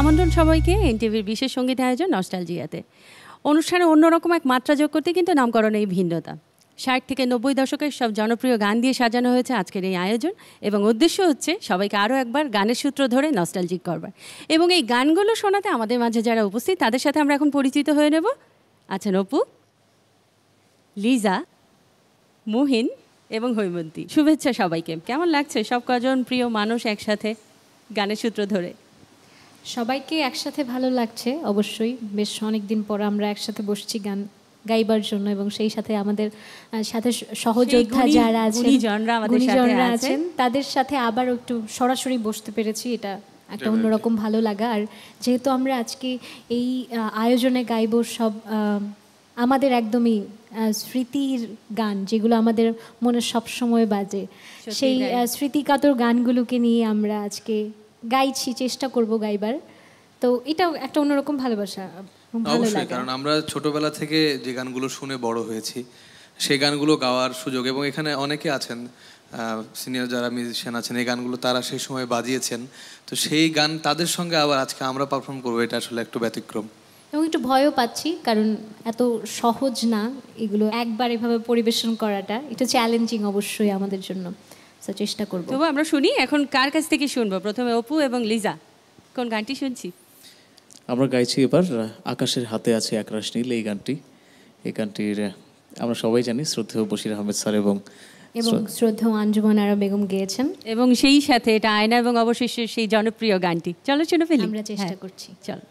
আমন্ত্রণ সবাইকে এনটিভির বিশেষ সঙ্গীত আয়োজন নস্টালজিয়াতে। অনুষ্ঠানে অন্যরকম এক মাত্রা যোগ করতে কিন্তু নামকরণ এই ভিন্নতা। 60 থেকে 90 দশকের সব জনপ্রিয় গান দিয়ে সাজানো হয়েছে আজকের এই আয়োজন, এবং উদ্দেশ্য হচ্ছে সবাইকে আরও একবার গানের সূত্র ধরে নস্টালজিক করবার। এবং এই গানগুলো শোনাতে আমাদের মাঝে যারা উপস্থিত তাদের সাথে আমরা এখন পরিচিত হয়ে নেব। আছেন অপু, লিজা, মুহিন এবং হৈমন্তী। শুভেচ্ছা সবাইকে। কেমন লাগছে সব কজন প্রিয় মানুষ একসাথে গানের সূত্র ধরে? সবাইকে একসাথে ভালো লাগছে অবশ্যই। বেশ অনেক দিন পর আমরা একসাথে বসছি গান গাইবার জন্য, এবং সেই সাথে আমাদের সাথে সহযোদ্ধা যারা আছেন, গুণীজনরা আছেন, তাদের সাথে আবার একটু সরাসরি বসতে পেরেছি। এটা একটা অন্যরকম ভালো লাগা। আর যেহেতু আমরা আজকে এই আয়োজনে গাইব সব আমাদের একদমই স্মৃতির গান, যেগুলো আমাদের মনে সবসময় বাজে, সেই স্মৃতিকাতর গানগুলোকে নিয়ে আমরা আজকে গাইছি, চেষ্টা করব গাইবার। তো এটাও একটা অন্যরকম ভালোবাসা, ভালো লাগে। কারণ আমরা ছোটবেলা থেকে যে গানগুলো শুনে বড় হয়েছি সেই গানগুলো গাওয়ার সুযোগ, এবং এখানে অনেকে আছেন সিনিয়র যারা মিউজিশিয়ান আছেন, এই গানগুলো তারা সেই সময় বাজিয়েছেন। তো সেই গান তাদের সঙ্গে আবার আজকে আমরা পারফর্ম করবো, এটা আসলে একটু ব্যতিক্রম। এবং একটু ভয়ও পাচ্ছি, কারণ এত সহজ না এগুলো একবার এভাবে পরিবেশন করাটা, একটু চ্যালেঞ্জিং অবশ্যই আমাদের জন্য। চেষ্টা করবো। তবু আমরা শুনি এখন কার কাছ থেকে শুনবো? প্রথমে অপু এবং লিজা, কোন গানটি শুনছি? আমরা গাইছি এবার আকাশের হাতে আছে একরাশ নীল। এই গানটির আমরা সবাই জানি শ্রদ্ধেয় বশির আহমেদ স্যার এবং শ্রদ্ধেয় আঞ্জুমান আরা বেগম গেয়েছেন, এবং সেই সাথে এটা আয়না এবং অবশেষে সেই জনপ্রিয় গানটি। চলো শুনে ফেলি। আমরা চেষ্টা করছি। চলো।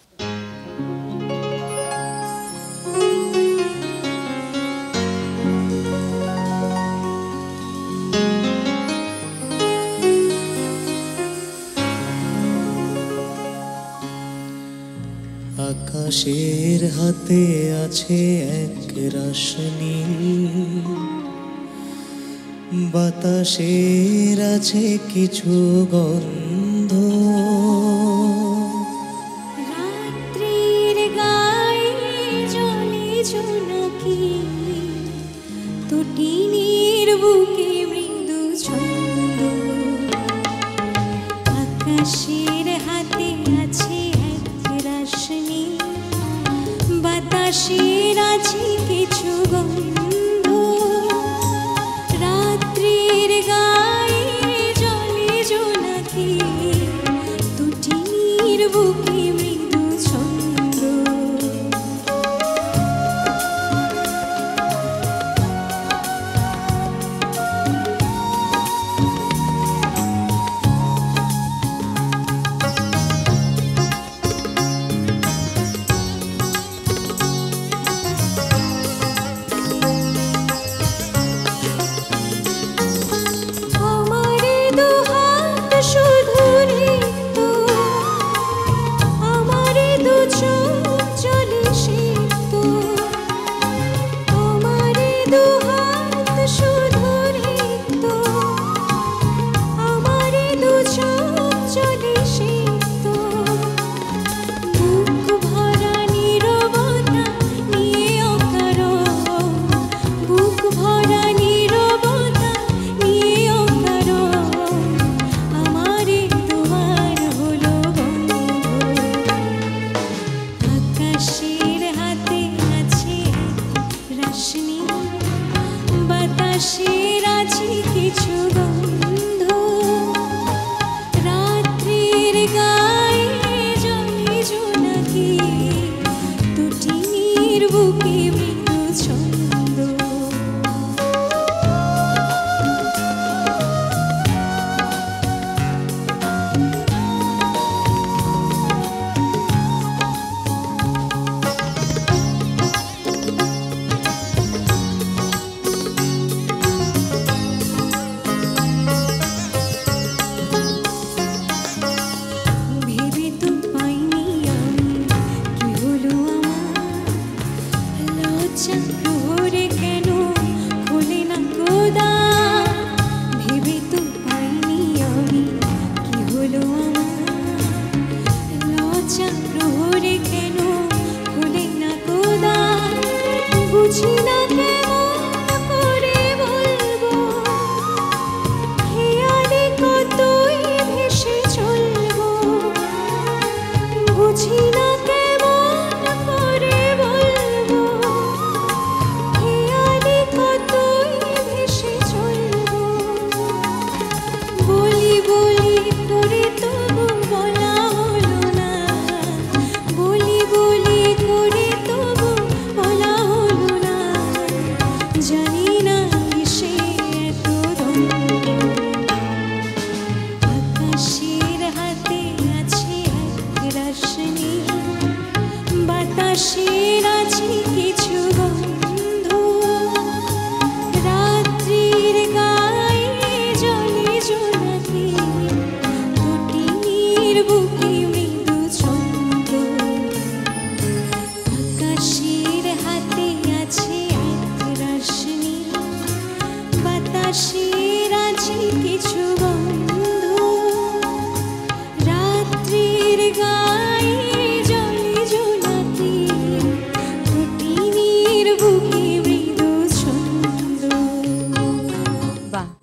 আকাশের হাতে আছে এক রাশ নীল, বাতাসের আছে কিছু গন্ধ, রাত্রির গায়ে জলে জোনাকি, তটিনীর বুকে মৃদু ছন্দ। আকাশের হাতে আছে বাতাসের আছে কিছু গন্ধ, রাত্রির গায়ে জলে জোনাকি, তটিনীর বুকে মৃদু ছন্দ।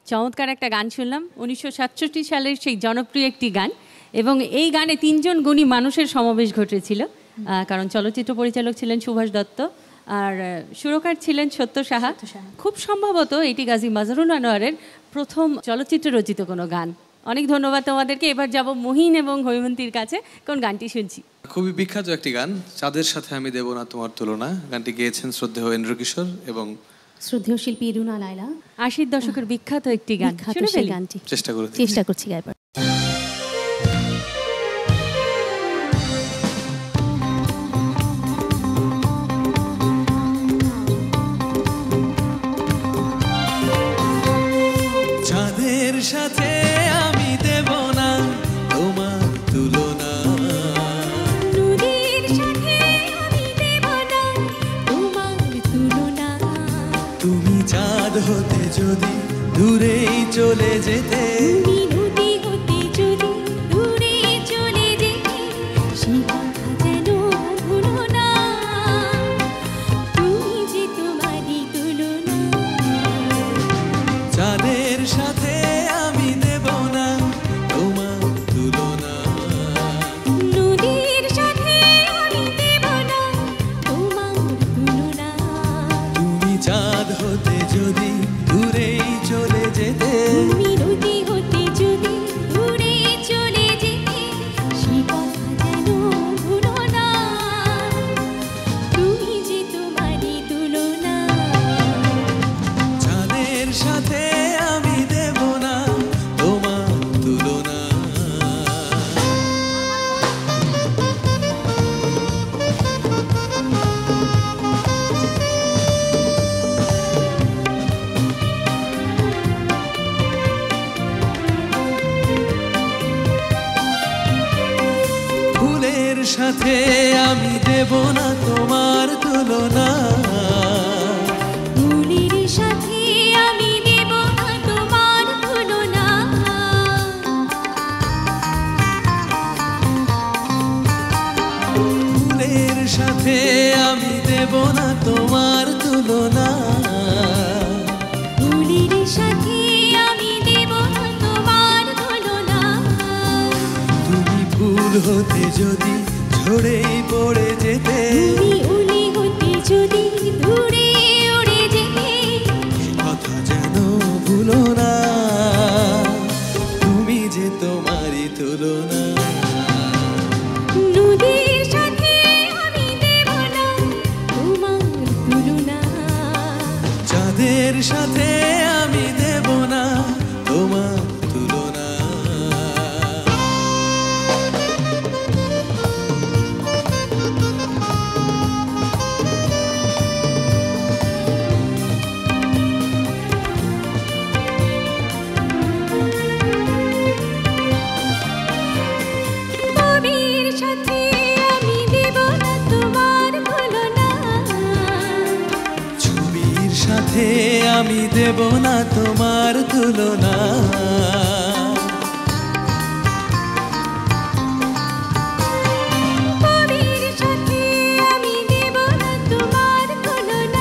চমৎকার একটা গান শুনলাম 1967 সালের সেই জনপ্রিয় একটি গান এবং এই গানে 3 জন গুণী মানুষের সমাবেশ ঘটেছিল কারণ চলচ্চিত্র পরিচালক ছিলেন সুভাষ দত্ত আর সুরকার ছিলেন সত্য সাহা খুব সম্ভবত এটি গাজী মাজহারুল আনোয়ারের প্রথম চলচ্চিত্র রচিত কোনো গান অনেক ধন্যবাদ তোমাদেরকে এবার যাব মুহিন এবং হৈমন্তীর কাছে কোন গানটি শুনছি খুবই বিখ্যাত একটি গান চাঁদের সাথে আমি দেব না তোমার তুলনা গানটি গেয়েছেন শ্রদ্ধেয় ইন্দ্র কিশোর এবং শ্রদ্ধেয় শিল্পী রুনা লায়লা 80 দশকের বিখ্যাত একটি গান শুনে ফেলি গানটি চেষ্টা করছি গাইবার চাঁদের সাথে আমি দেব না তোমার তুলনা নদীর সাথে আমি দেব না তোমার তুলনা তুমি চাঁদ হতে যদি দূরেই চলে যেতে তুমি নদী হতে যদি দূরে চলে যেতে সেই কথা যেন ভুলো না তুমি যে তোমারই তুলনা চাঁদের সাথে আমি দেব না তোমার তুলনা নদীর সাথে আমি দেব না তোমার তুলনা তুমি চাঁদ হতে যদি দূরেই চলে যেতে তুমি নদী হতে যদি দূরে চলে যেতে সেই কথা যেন ভুলো না তুমি যে তোমারই তুলনা চাঁদের সাথে আমি দেব না তোমার তুলনা ফুলের সাথে আমি দেব না তোমার তুলনা ফুলের সাথে আমি দেব না তোমার তুলনা ফুলের সাথে আমি দেব না তোমার তুলনা ফুলের সাথে আমি দেব না তোমার তুলনা তুমি ফুল হতে যদি ঝরেই পড়ে যেতে তুমি উলি হতে যদি দূরে উড়ে যেতে কথা যেন ভুলো না তুমি যে তোমারই তুলনা নদীর সাথে আমি দেব না তোমার তুলনা চাঁদের সাথে আমি দেব না তোমার তুলনা ছবির সাথে আমি দেব না তোমার তুলনা ছবির সাথে আমি দেব না তোমার তুলনা ছবির সাথে আমি দেব না তোমার তুলনা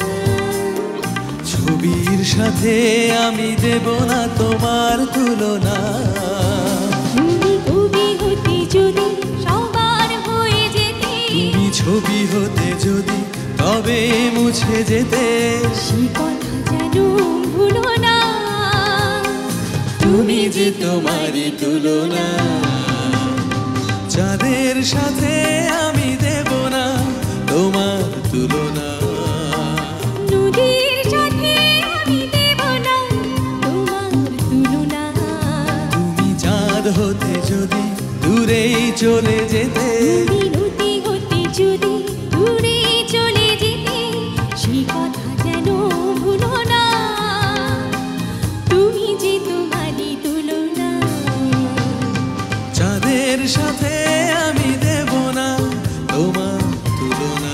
ছবির সাথে আমি দেব না তোমার তুলনা তুমি কবি হতে যদি সবার হয়ে যেতে তুমি ছবি হতে যদি তবে মুছে যেতে সেই কথা যেন ভুলো না তুমি যে তোমারই তুলনা চাঁদের সাথে আমি দেব না তোমার তুলনা নদীর সাথে আমি দেব না তোমার তুলনা তুমি চাঁদ হতে যদি দূরেই চলে যেতে তুমি নদী হতে যদি দূরে চলে যেতে সেই কথা যেন ভুলো না তুমি যে তোমারই তুলনা চাঁদের সাথে আমি দেব না তোমার তুলনা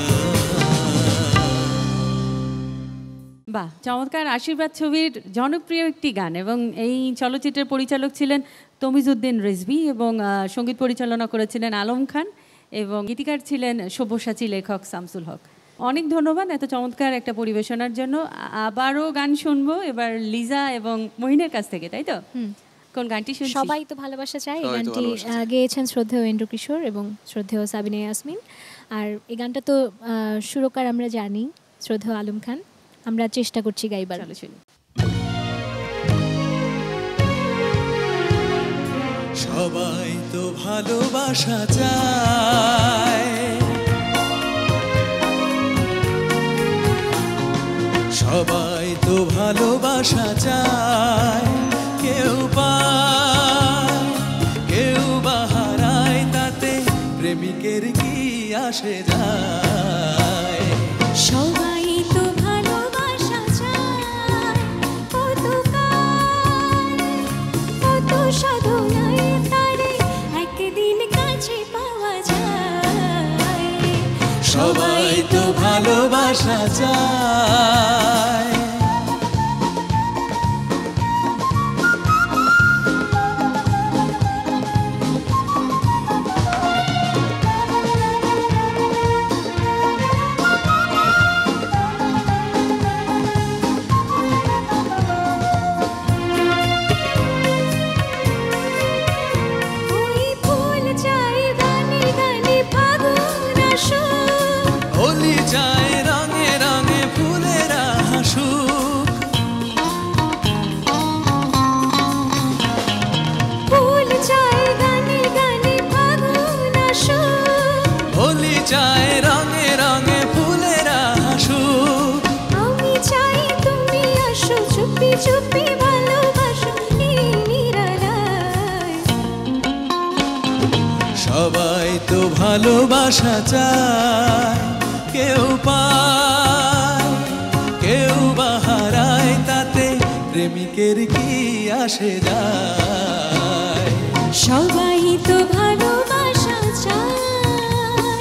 বাহ চমৎকার আশীর্বাদ ছবির জনপ্রিয় একটি গান এবং এই চলচ্চিত্রের পরিচালক ছিলেন তমিজউদ্দিন রিজভী এবং সঙ্গীত পরিচালনা করেছিলেন আলম খান এবং গীতিকার ছিলেন সব্যসাচী লেখক শামসুল হক অনেক ধন্যবাদ এত চমৎকার একটা পরিবেশনার জন্য। আবারও গান শুনবো এবার লিজা এবং মহিনের কাছ থেকে, তাই তো? কোন গানটি শুনছি? সবাই তো ভালোবাসা চায়। এই গানটি গেয়েছেন শ্রদ্ধেয় এন্ড্রু কিশোর এবং শ্রদ্ধেয় সাবিনা ইয়াসমিন। আর এই গানটা তো সুরকার আমরা জানি শ্রদ্ধেয় আলম খান। আমরা চেষ্টা করছি গাইবার। শুনি। সবাই তো ভালোবাসা চায়, সবাই তো ভালোবাসা চায়, কেউ পায় কেউ বা হারায়, তাতে প্রেমিকের কি আসে যায়। সবাই তো ভালোবাসা চায়, কত কাল কত সাধনায় তারে একদিন কাছে পাওয়া যায়। সবাই তো ভালোবাসা চায়। হোলি চায় রঙে রঙে ফুলেরা হাসুক, ফুল চায় গানে গানে ফাগুন আসুক, হোলি চায় রঙে রঙে ফুলেরা হাসুক। আমি চাই তুমি আসো চুপি চুপি ভালোবাসো এই নিরালায়। সবাই তো ভালোবাসা চায়, কেউ পায় কেউ বা হারায়, তাতে প্রেমিকের কি আসে যায়। সবাই তো ভালোবাসা চায়।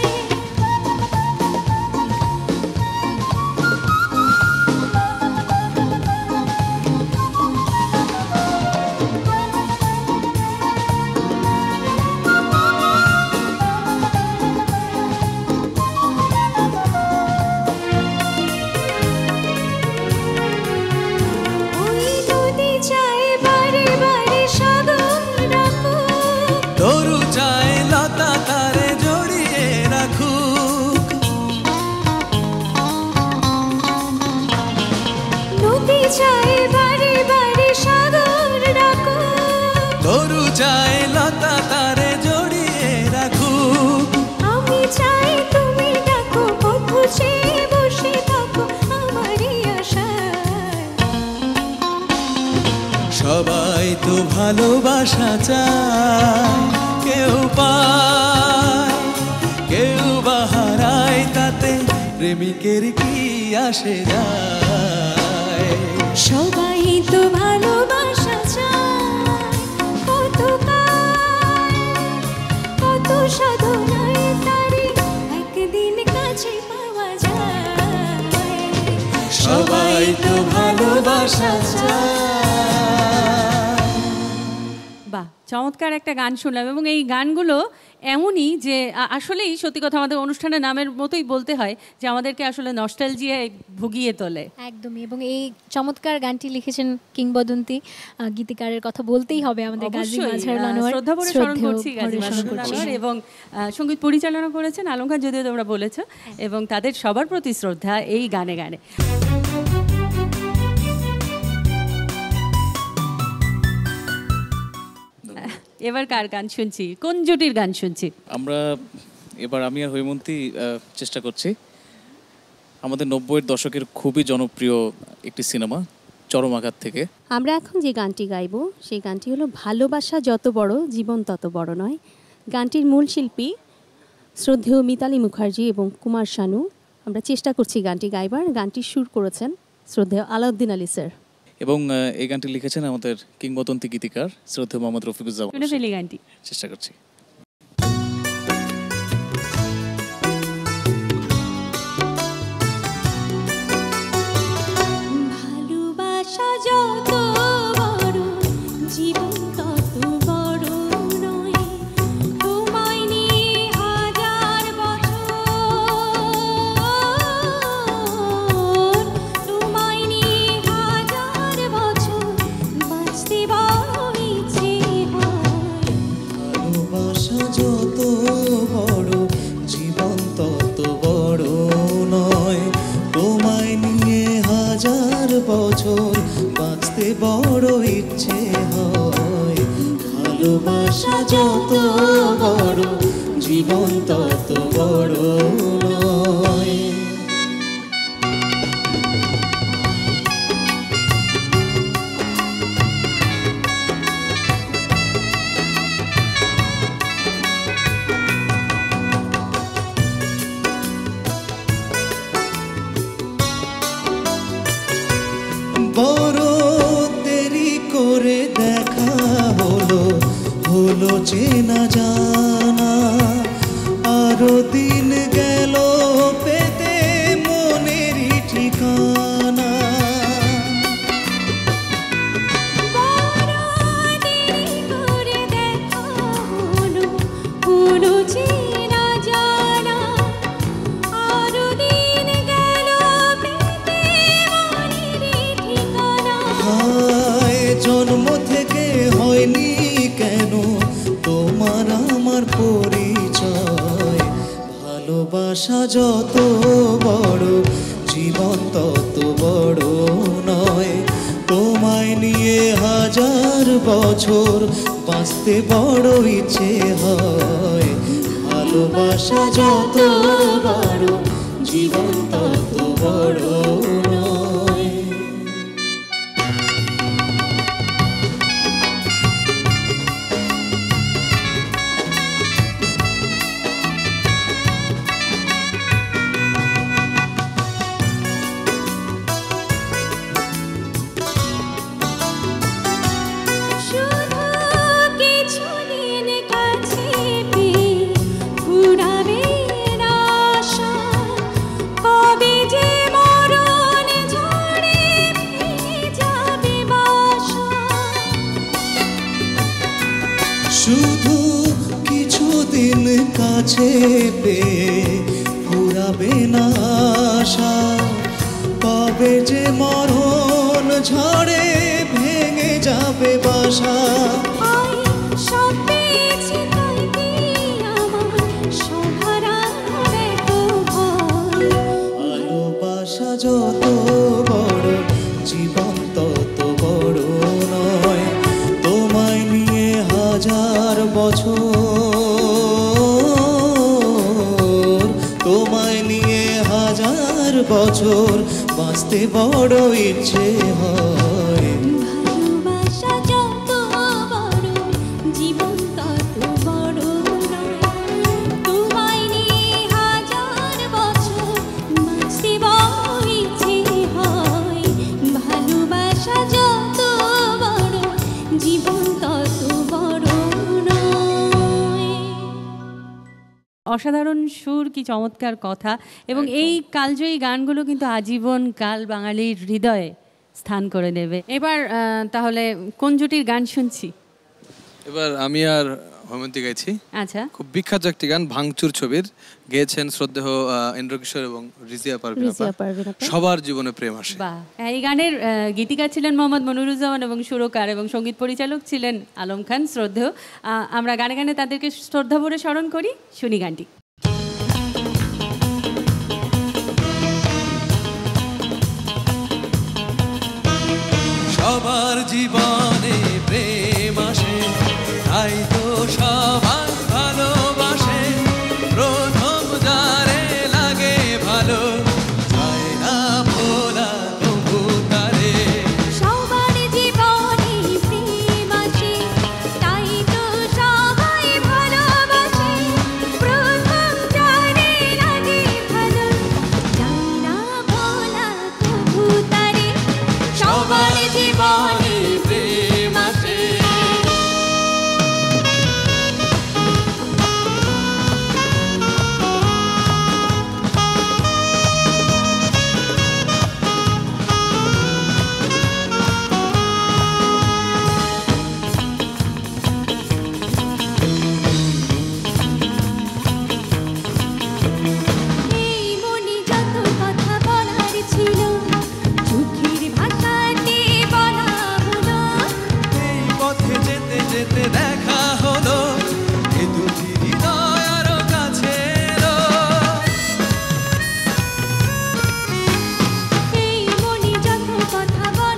ওই নদী চায় বারে বারে সাগর রাখুক, তরু চায় লতা তারে জড়িয়ে রাখুক, নদী চায় বারে বারে সাগর রাখুক, তরু চায় লতা তারে জড়িয়ে রাখুক। আমি চাই তুমি ডাকো পথ চেয়ে বসে থাকো আমারই আশায়। সবাই তো ভালোবাসা চায়, কেউ পায় কেউ বা হারায়, তাতে প্রেমিকের কি আসে যায়। সবাই তো ভালোবাসা চায়, কত কাল কত সাধনায় তারে একদিন কাছে পাওয়া যায়। সবাই তো ভালোবাসা চায়। বাহ, চমৎকার একটা গান শুনলাম এবং এই গানগুলো এমনই যে আসলেই সত্যি কথা আমাদের অনুষ্ঠানের নামের মতোই বলতে হয় যে আমাদেরকে আসলে নস্টালজিয়ায় ভুগিয়ে তোলে। একদমই। এবং এই চমৎকার গানটি লিখেছেন কিংবদন্তি গীতিকারের কথা বলতেই হবে আমাদের গাজী মাজহারুল আনোয়ার। শ্রদ্ধা ভরে স্মরণ করছি গাজী মাজহারুল আনোয়ার এবং সঙ্গীত পরিচালনা করেছেন আলম খান, যদিও তোমরা বলেছো, এবং তাদের সবার প্রতি শ্রদ্ধা এই গানে গানে। এবার কার গান শুনছি, কোন জুটির গান শুনছি আমরা? এবার আমি আর হৈমন্তী চেষ্টা করছি আমাদের 90-এর দশকের খুবই জনপ্রিয় একটি সিনেমা চরম আঘাত থেকে। আমরা এখন যে গানটি গাইব সেই গানটি হলো ভালোবাসা যত বড় জীবন তত বড় নয়। গানটির মূল শিল্পী শ্রদ্ধেয় মিতালী মুখার্জি এবং কুমার শানু। আমরা চেষ্টা করছি গানটি গাইবার। গানটি সুর করেছেন শ্রদ্ধেয় আলাউদ্দিন আলী স্যার এবং এই গানটি লিখেছেন আমাদের কিংবদন্তি গীতিকার শ্রদ্ধেয় মোহাম্মদ রফিকুজ্জামান। শুনে ফেলি গানটি, চেষ্টা করছি। ভালোবাসা যত বড় জীবন তত বড় নয়, তোমায় নিয়ে হাজার বছর বছর বাঁচতে বড় ইচ্ছে হয়। ভালোবাসা যত বড় জীবন তত বড় নয়। বড় দেরি করে দেখা হলো, হলো চেনা জানা, আরো দিন গেল পেতে মনেরই ঠিকানা। জন্ম থেকে হয়নি কেন তোমার আমার পরিচয়। ভালোবাসা যত বড় জীবন তত বড় নয়। তোমায় নিয়ে হাজার বছর বাঁচতে বড় ইচ্ছে হয়। ভালোবাসা যত বড় জীবন তত বড় নয়। শুধু কিছুদিন কাছে পেয়ে ফুরাবে না আশা। কবে যে মরণ ঝড়ে ভেঙে যাবে বাসা। ভালোবাসা যত বড় জীবন তত বড় নয়। তোমায় নিয়ে হাজার বছর, তোমায় নিয়ে হাজার বছর বাঁচতে বড় ইচ্ছে হয়। ভালোবাসা যত বড় জীবন তত বড় নয়। তোমায় নিয়ে হাজার বছর বাঁচতে বড় ইচ্ছে হয়। ভালোবাসা যত বড় জীবন তত বড় নয়। অসাধারণ সুর, কি চমৎকার কথা, এবং এই কালজয়ী গানগুলো কিন্তু আজীবন কাল বাঙালির হৃদয়ে স্থান করে নেবে। এবার তাহলে কোন জুটির গান শুনছি? এবার আমি আর হৈমন্তী গাইছি। আচ্ছা, খুব বিখ্যাত একটি গান, ভাঙচুর ছবির, গেয়েছেন শ্রদ্ধেয় ইন্দ্রকিশোর এবং রিজিয়া পারভিন। সবার জীবনে প্রেম আসে। বাহ! এই গানের গীতিকার ছিলেন মোহাম্মদ মনিরুজ্জামান এবং সুরকার এবং সঙ্গীত পরিচালক ছিলেন আলম খান শ্রদ্ধেয়। আমরা গানে গানে তাদেরকে শ্রদ্ধা ভরে স্মরণ করি। শুনি গানটি। সবার জীবনে প্রেম আসে, তাই তো সবাই ভালোবাসে। প্রথম যারে লাগে ভালো, চায় না ভোলা তবু তারে। সবার জীবনে প্রেম আসে, তাই তো সবাই ভালোবাসে। প্রথম যারে লাগে ভালো, চায় না ভোলা তবু তারে। সবার জীবনে প্রেম আসে। এই মনে যত কথা বলার ছিল, চোখের ভাষাতে বলা হলো। এই পথে যেতে যেতে দেখা হলো, এ দুটি হৃদয় আরো কাছে এলো। এই মনে যত কথা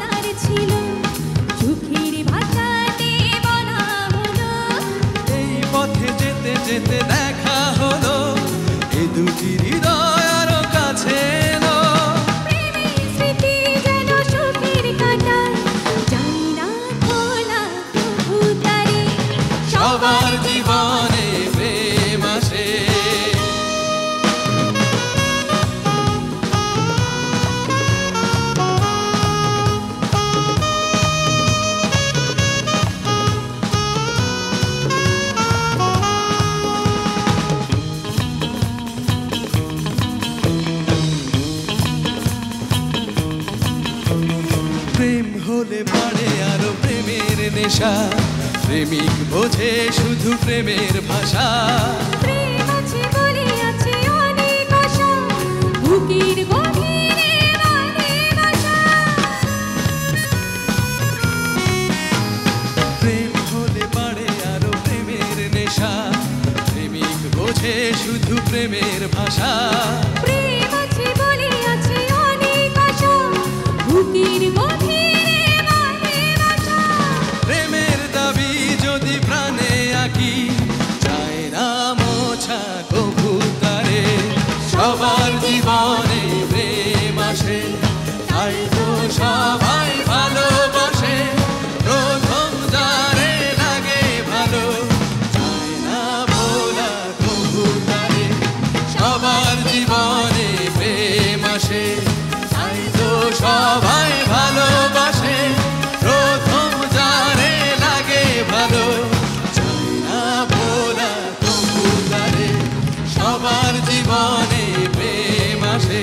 নেশা প্রেমিক বোঝে শুধু প্রেমের ভাষা প্রেম আছে বলে আছে অনেক আশা বুকের গভীরে মানে বাসা প্রেম হলে বাড়ে আরো প্রেমের নেশা প্রেমিক বোঝে শুধু প্রেমের ভাষা প্রেম আছে বলে আছে অনেক আশা বুকের গভীরে মানে বাসা প্রেমের দাবি যদি প্রাণে আঁকি যায় না মোছা কবুতরে সবার জীবনে প্রেম আসে তাই তো সবাই ভালোবাসে প্রথম যারে লাগে ভালো যায় না ভোলা কবুতরে সবার জীবনে প্রেম আসে তাই তো সবাই ভালোবাসে প্রথম যারে লাগে ভালো যায় না ভোলা কবুতরে সবার জীবনে প্রেম আসে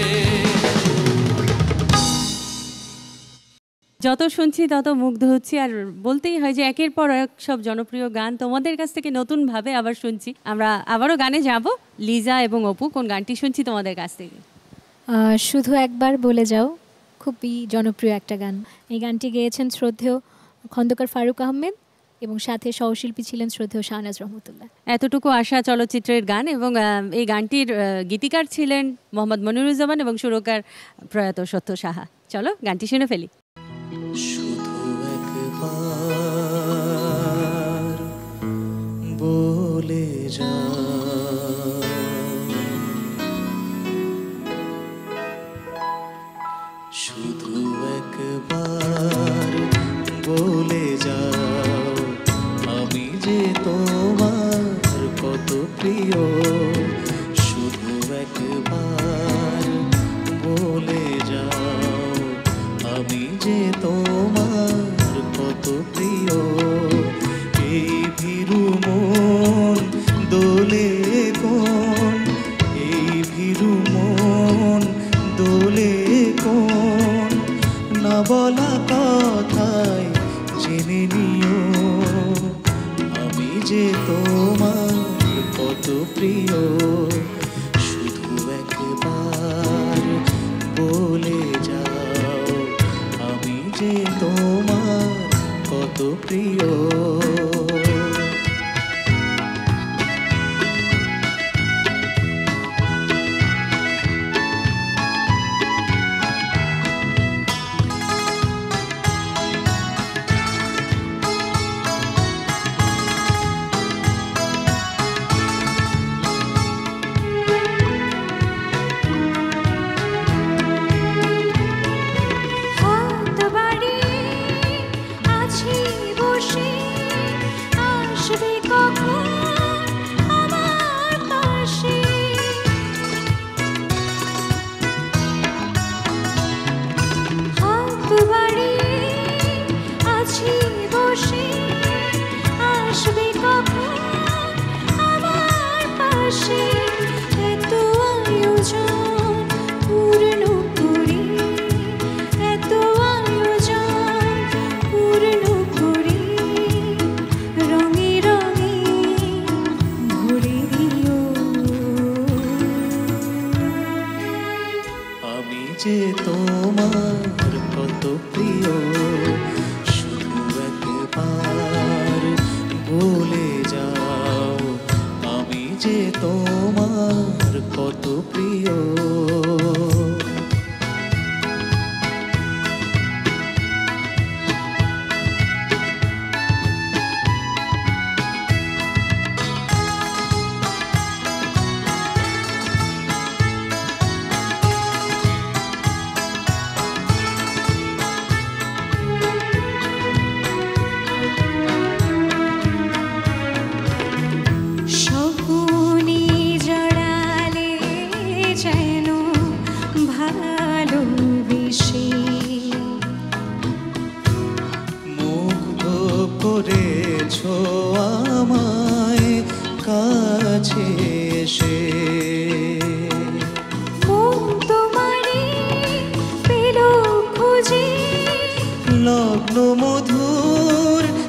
যত শুনছি তত মুগ্ধ হচ্ছি আর বলতেই হয় যে একের পর এক সব জনপ্রিয় গান তোমাদের কাছ থেকে নতুনভাবে আবার শুনছি আমরা আবারও গানে যাব লিজা এবং অপু কোন গানটি শুনছি তোমাদের কাছ থেকে শুধু একবার বলে যাও খুবই জনপ্রিয় একটা গান এই গানটি গেয়েছেন শ্রদ্ধেয় খন্দকার ফারুক আহমেদ এবং সাথে সহশিল্পী ছিলেন শ্রদ্ধেয় শাহনাজ রহমতুল্লাহ এতটুকু আশা চলচ্চিত্রের গান এবং এই গানটির গীতিকার ছিলেন মোহাম্মদ মনিরুজ্জামান এবং সুরকার প্রয়াত সত্য সাহা চলো গানটি শুনে ফেলি শুধু একবার বলে যা শুধু একবার বলে যাও আমি যে তোমার কত প্রিয় শুধু একবার বলে যাও আমি যে তোমার কত প্রিয় এই ভীরু মন দোলে কোন এই ভীরু মন দোলে কোন না বলা কথায় জেনে নিও আমি যে তোমার কত প্রিয় শুধু একবার বলে যাও আমি যে তোমার কত প্রিয় হাত বাড়িয়ে আছি বসে আসবে কখন আমার পাশে হাত বাড়িয়ে আছি বসে আসবে কখন আমার পাশে এত আয়োজন পূর্ণ করি এত আয়োজন পূর্ণ করি রঙে রঙে ভরে দিও আমি যে তোমার কত প্রিয় শুধু একবার বলে যাও আমি যে তোমার কত প্রিয় স্বপ্নে জড়ালে যেন ভালোবেসে মুগ্ধ করেছো আমায় কাছে এসে মন তোমারে পেল খুঁজে লগ্ন মধুর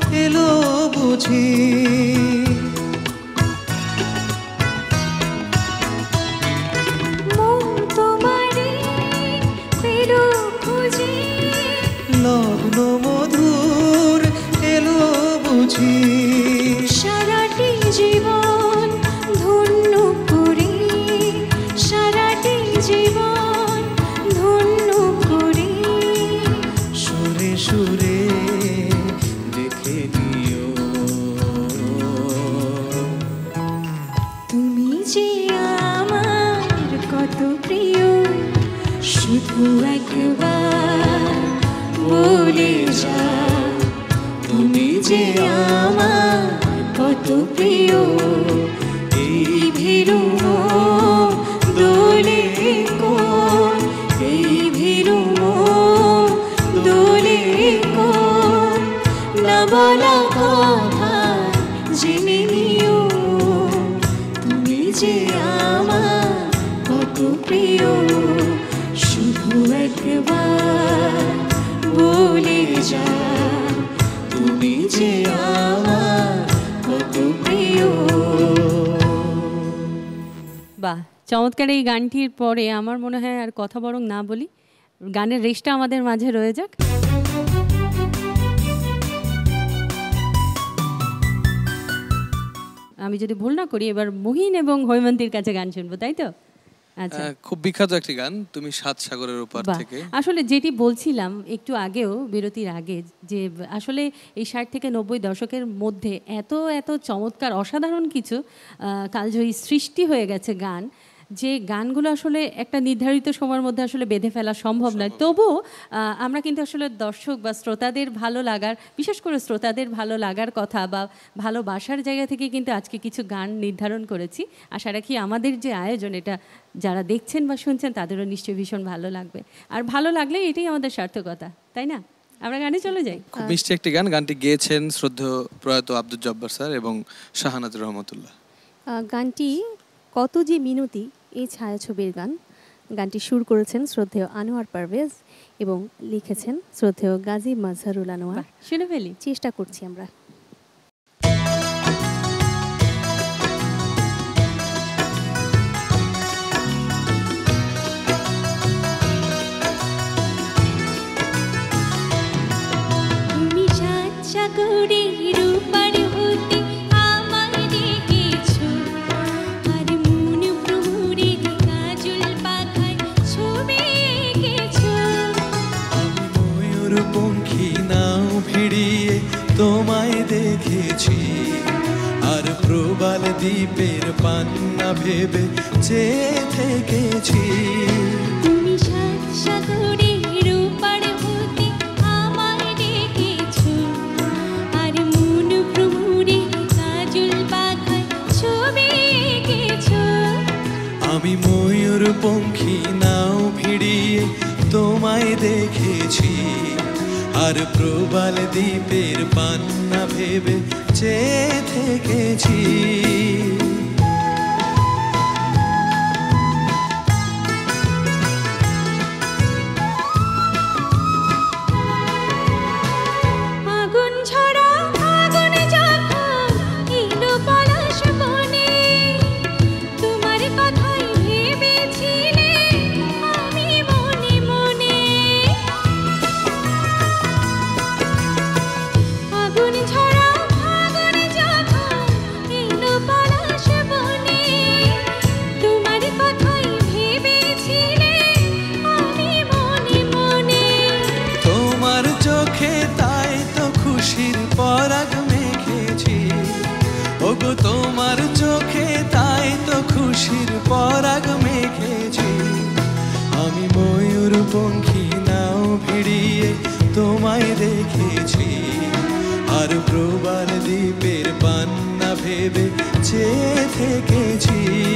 বুঝি লগ্ন মধুর এলো বুঝি সারাটি জীবন ধন্য করে সারাটি জীবন ধন্য করে সুরে সুরে দেখে নিও তুমি যে আমার কত প্রিয় শুধু একবার বলে যা তুমি যে আমার কত প্রিয় এই ভীরু দোলে কোন এই ভীরু দোলে কোন না বলা কথা জেনে নিও তুমি যে আমার কত প্রিয় শুধু একবার বলে যা তুমি যে আমার কত প্রিয়। বাহ, চমৎকার এই গানটির পরে আমার মনে হয় আর কথা বরং না বলি, গানের রেশটা আমাদের মাঝে রয়ে যাক। আমি যদি ভুল না করি এবার মুহিন এবং হৈমন্তীর কাছে গান শুনবো, তাই তো? আচ্ছা, খুব বিখ্যাত একটি গান, তুমি সাত সাগরের ওপার থেকে। আসলে যেটি বলছিলাম একটু আগেও, বিরতির আগে, যে আসলে এই 60 থেকে 90 দশকের মধ্যে এত এত চমৎকার অসাধারণ কিছু কালজয়ী সৃষ্টি হয়ে গেছে গান, যে গানগুলো আসলে একটা নির্ধারিত সময়ের মধ্যে আসলে বেঁধে ফেলা সম্ভব নয়। তবুও আমরা কিন্তু আসলে দর্শক বা শ্রোতাদের ভালো লাগার, বিশেষ করে শ্রোতাদের ভালো লাগার কথা বা ভালোবাসার জায়গা থেকে কিন্তু আজকে কিছু গান নির্ধারণ করেছি। আশা রাখি আমাদের যে আয়োজন, এটা যারা দেখছেন বা শুনছেন তাদেরও নিশ্চয়ই ভীষণ ভালো লাগবে। আর ভালো লাগলে এটাই আমাদের সার্থকতা, তাই না? আমরা গানে চলে যাই। খুব মিষ্টি একটি গান, গানটি গেয়েছেন শ্রদ্ধেয় প্রয়াত আব্দুল জব্বার স্যার এবং শাহানাতুর রহমতুল্লাহ। গানটি কত যে মিনতি এই ছায়াছবির গান। গানটি সুর করেছেন শ্রদ্ধেয় আনোয়ার পারভেজ এবং লিখেছেন শ্রদ্ধেয় গাজী মাজহারুল আনোয়ার। শুনে ফেলি, চেষ্টা করছি আমরা। তুমি সাত সাগরের ওপার হতে আমায় ডেকেছো, আর মন ভ্রমরে কাজল পাখায় ছবি এঁকেছো। ময়ূর পঙ্খী নাও ভিড়িয়ে তোমায় দেখেছি, আর প্রবাল দ্বীপের পান্না ভেবে চেয়ে থেকেছি। তুমি সাত সাগরের ওপার হতে আমায় ডেকেছো, আর মন ভ্রমরে কাজল পাখায় ছবি এঁকেছো। আমি ময়ূর পঙ্খী নাও ভিড়িয়ে তোমায় দেখেছি, আর প্রবাল দ্বীপের পান্না ভেবে চেয়ে থেকেছি। আগুন ঝরা আগুন যখন এলো পলাশ বনে, তোমার কথাই ভেবেছিলে আমি মনে মনে। আগুন ঝরা আগুন যখন এলো পলাশ বনে, তোমার কথাই ভেবেছিলে আমি মনে মনে। তোমার চোখে তাই তো খুশির পরাগ মেখেছি, ওগো তোমার চোখে তাই তো খুশির পরাগ মেখেছি। আমি ময়ূর পঙ্খী নাও ভিড়িয়ে তোমায় দেখেছি, আর প্রবাল দ্বীপের পান্না ভেবে চেয়ে থেকেছি।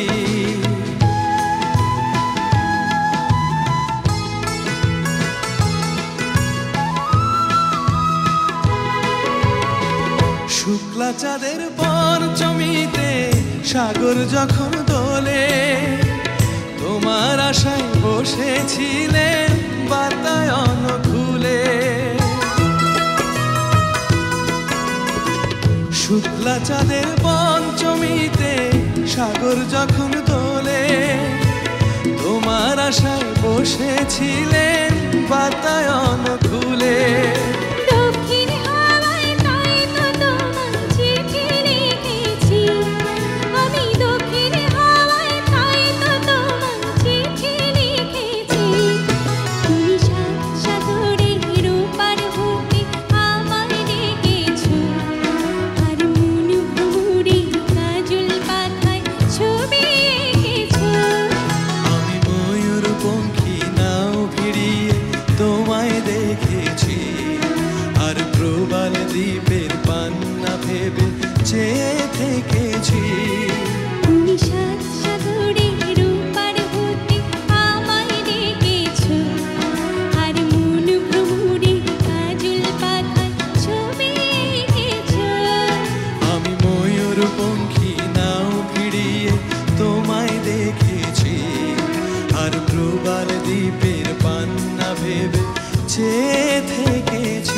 শুক্লা চাঁদের পঞ্চমীতে সাগর যখন দোলে, তোমার আশায় বসেছিলেন বাতায়ন খুলে। শুক্লা চাঁদের পঞ্চমীতে সাগর যখন দোলে তোমার আশায় বসেছিলেন বাতায়ন খুলে দক্ষিণ হাওয়ায় তাই তো তোমার চিঠি লিখেছি আমি দক্ষিণ হাওয়ায় তাই তো তোমার চিঠি লিখেছি তুমি সাত সাগরে রূপার হতে আমায় ডেকেছো আর মন ভরে কাজল পাতায় ছবি এঁকেছো আমি ময়ূর পঙ্খী নাও ফিরিয়ে তোমায় দেখেছি আর প্রবাল দ্বীপের পান্না ভেবে চেয়ে থেকেছি তুমি সাত সাগরে রূপার হতে আমায় ডেকেছো আর মন ভ্রমরে কাজল পাতায় ছবি এঁকেছো আমি ময়ূর পঙ্খী নাও ফিরিয়ে তোমায় দেখেছি আর প্রবাল দ্বীপের পান্না ভেবে চেয়ে থেকেছি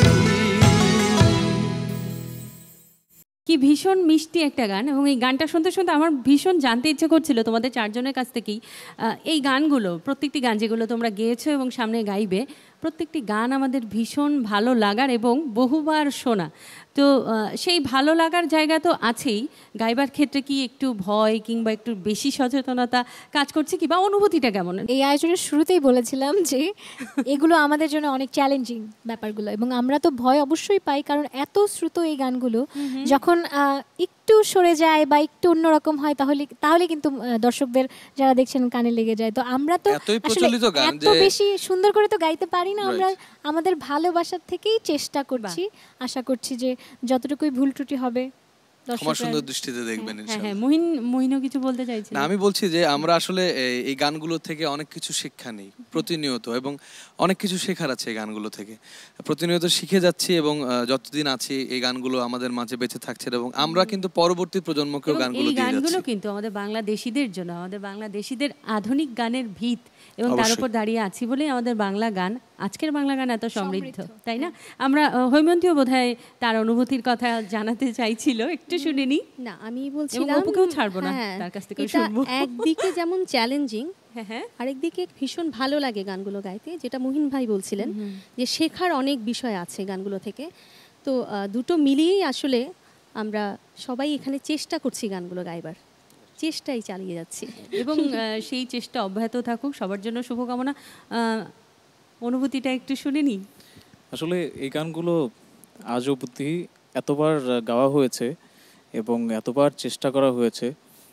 কি ভীষণ মিষ্টি একটা গান, এবং এই গানটা শুনতে শুনতে আমার ভীষণ জানতে ইচ্ছে করছিল তোমাদের চারজনের কাছ থেকেই এই গানগুলো, প্রত্যেকটি গান যেগুলো তোমরা গেয়েছো এবং সামনে গাইবে, প্রত্যেকটি গান আমাদের ভীষণ ভালো লাগার এবং বহুবার শোনা। তো সেই ভালো লাগার জায়গা তো আছেই, গাইবার ক্ষেত্রে কি একটু ভয় কিংবা একটু বেশি সচেতনতা কাজ করছে কি, বা অনুভূতিটা কেমন? এই আয়োজনের শুরুতেই বলেছিলাম যে এগুলো আমাদের জন্য অনেক চ্যালেঞ্জিং ব্যাপারগুলো, এবং আমরা তো ভয় অবশ্যই পাই, কারণ এত শ্রুত এই গানগুলো যখন একটু সরে যায় বা একটু অন্যরকম হয় তাহলে কিন্তু দর্শকদের যারা দেখছেন কানে লেগে যায়। তো আমরা তো এতই আসলে প্রচলিত গান এত যে বেশি সুন্দর করে তো গাইতে পারি না, আমরা আমাদের ভালোবাসার থেকেই চেষ্টা করছি। আশা করছি যে যতটুকুই ভুল ত্রুটি হবে ক্ষমা সুন্দর দৃষ্টিতে দেখবেন হ্যাঁ হ্যাঁ, ইনশাআল্লাহ। মহিনও কিছু বলতে চাইছি না, আমি বলছি যে আমরা আসলে এই গানগুলো থেকে অনেক কিছু শিক্ষা নিই প্রতিনিয়ত, এবং অনেক কিছু শেখার আছে এই গানগুলো থেকে। প্রতিনিয়ত শিখে যাচ্ছি, এবং যতদিন আছি এই গানগুলো আমাদের মাঝে বেঁচে থাকছে, এবং আমরা কিন্তু পরবর্তী প্রজন্মকেও গানগুলো দিয়ে যাচ্ছি। গানগুলো কিন্তু আমাদের বাংলাদেশীদের জন্য, আমাদের বাংলাদেশীদের আধুনিক গানের ভিত, এবং তার উপর দাঁড়িয়ে আছি বলেই আমাদের বাংলা গান, আজকের বাংলা গান এত সমৃদ্ধ, তাই না? আমরা হৈমন্তীও বোধহয় তার অনুভূতির কথা জানাতে চাইছিল, একটু শুনে নি। না, আমি বলছিলাম অপুকেও ছাড়বো না, তার কাছ থেকে শুনবো। একদিকে যেমন চ্যালেঞ্জিং, আরেকদিকে ভীষণ ভালো লাগে গানগুলো গাইতে, যেটা মুহিন ভাই বলছিলেন যে শেখার অনেক বিষয় আছে গানগুলো থেকে। তো দুটো মিলিয়েই আসলে আমরা সবাই এখানে চেষ্টা করছি গানগুলো গাইবার, চেষ্টাই চালিয়ে যাচ্ছি, এবং সেই চেষ্টা অব্যাহত থাকুক, সবার জন্য শুভকামনা। অনুভূতিটা একটু শুনে নি। আসলে এই গানগুলো আজ অবধি এতবার গাওয়া হয়েছে এবং এতবার চেষ্টা করা হয়েছে,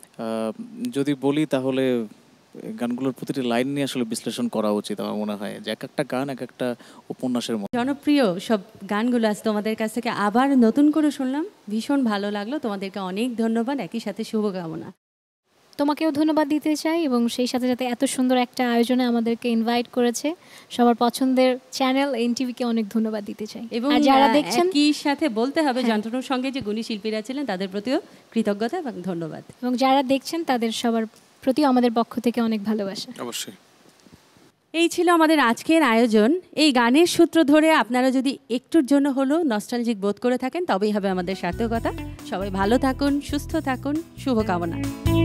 যদি বলি তাহলে গানগুলোর প্রতিটি লাইন নিয়ে আসলে বিশ্লেষণ করা উচিত। আমার মনে হয় যে এক একটা গান এক একটা উপন্যাসের মতো। জনপ্রিয় সব গানগুলো আজ তোমাদের কাছ থেকে আবার নতুন করে শুনলাম, ভীষণ ভালো লাগলো। তোমাদেরকে অনেক ধন্যবাদ, একই সাথে শুভকামনা। তোমাকেও ধন্যবাদ দিতে চাই, এবং সেই সাথে সাথে এত সুন্দর একটা আয়োজনে আমাদেরকে ইনভাইট করেছে সবার পছন্দের চ্যানেল এনটিভিকে অনেক ধন্যবাদ দিতে চাই। এবং যারা দেখছেন একই সাথে বলতে হবে যন্ত্রণার সঙ্গে যে গুণী শিল্পীরা ছিলেন তাদের প্রতিও কৃতজ্ঞতা এবং ধন্যবাদ, এবং যারা দেখছেন তাদের সবার প্রতি আমাদের পক্ষ থেকে অনেক ভালোবাসা। অবশ্যই। এই ছিল আমাদের আজকের আয়োজন। এই গানের সূত্র ধরে আপনারা যদি একটুর জন্য হলো নস্টালজিক বোধ করে থাকেন, তবেই হবে আমাদের সার্থকতা। সবাই ভালো থাকুন, সুস্থ থাকুন, শুভকামনা।